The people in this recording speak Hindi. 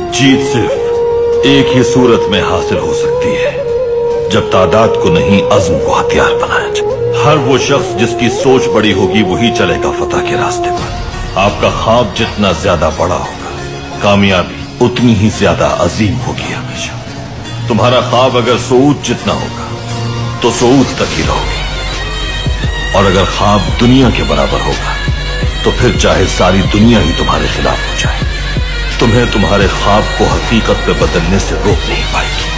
जीत सिर्फ एक ही सूरत में हासिल हो सकती है, जब तादाद को नहीं अज़्म को हथियार बनाया जाए। हर वो शख्स जिसकी सोच बड़ी होगी वही चलेगा फतह के रास्ते पर। आपका ख्वाब जितना ज्यादा बड़ा होगा, कामयाबी उतनी ही ज्यादा अजीम होगी हमेशा। तुम्हारा ख्वाब अगर सऊद जितना होगा तो सऊद तक ही रहोगे, और अगर ख्वाब दुनिया के बराबर होगा तो फिर चाहे सारी दुनिया ही तुम्हारे खिलाफ हो जाए, तुम्हें तुम्हारे ख्वाब को हकीकत पे बदलने से रोक नहीं पाएगी।